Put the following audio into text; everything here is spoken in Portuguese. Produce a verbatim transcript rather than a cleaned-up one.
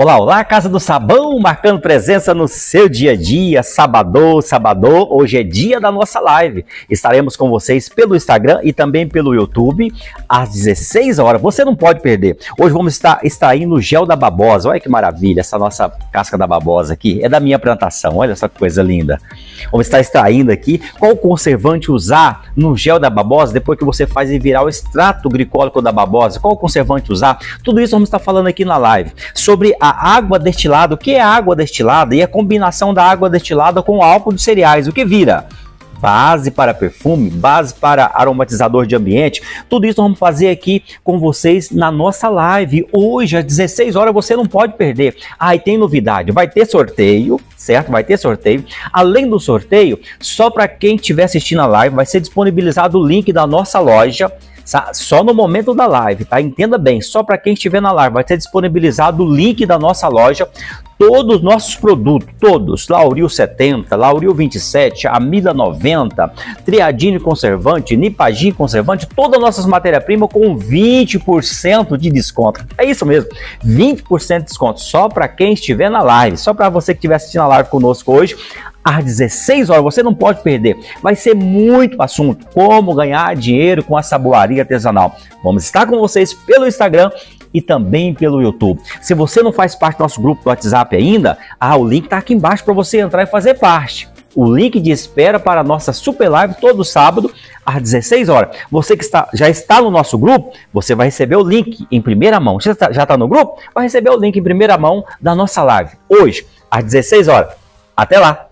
Olá, olá, Casa do Sabão, marcando presença no seu dia a dia, sabadô, sabadô, hoje é dia da nossa live. Estaremos com vocês pelo Instagram e também pelo YouTube às dezesseis horas, você não pode perder. Hoje vamos estar extraindo o gel da babosa, olha que maravilha, essa nossa casca da babosa aqui, é da minha plantação, olha só que coisa linda. Vamos estar extraindo aqui qual conservante usar no gel da babosa, depois que você faz ele virar o extrato glicólico da babosa, qual conservante usar, tudo isso vamos estar falando aqui na live, sobre a água destilada, o que é água destilada e a combinação da água destilada com álcool de cereais, o que vira base para perfume, base para aromatizador de ambiente, tudo isso vamos fazer aqui com vocês na nossa live, hoje às dezesseis horas, você não pode perder. Ah, e tem novidade, vai ter sorteio, certo? Vai ter sorteio, além do sorteio, só para quem estiver assistindo a live, vai ser disponibilizado o link da nossa loja, só no momento da live, tá? Entenda bem, só para quem estiver na live vai ser disponibilizado o link da nossa loja, todos os nossos produtos, todos, Lauril setenta, Lauril vinte e sete, Amida noventa, Triadine conservante, Nipagin conservante, todas as nossas matérias-primas com vinte por cento de desconto. É isso mesmo, vinte por cento de desconto, só para quem estiver na live, só para você que estiver assistindo a live conosco hoje, às dezesseis horas, você não pode perder. Vai ser muito assunto, como ganhar dinheiro com a saboaria artesanal. Vamos estar com vocês pelo Instagram e também pelo YouTube. Se você não faz parte do nosso grupo do WhatsApp ainda, ah, o link está aqui embaixo para você entrar e fazer parte. O link de espera para a nossa super live todo sábado às dezesseis horas. Você que está, já está no nosso grupo, você vai receber o link em primeira mão. Já está, já está no grupo? Vai receber o link em primeira mão da nossa live. Hoje, às dezesseis horas. Até lá!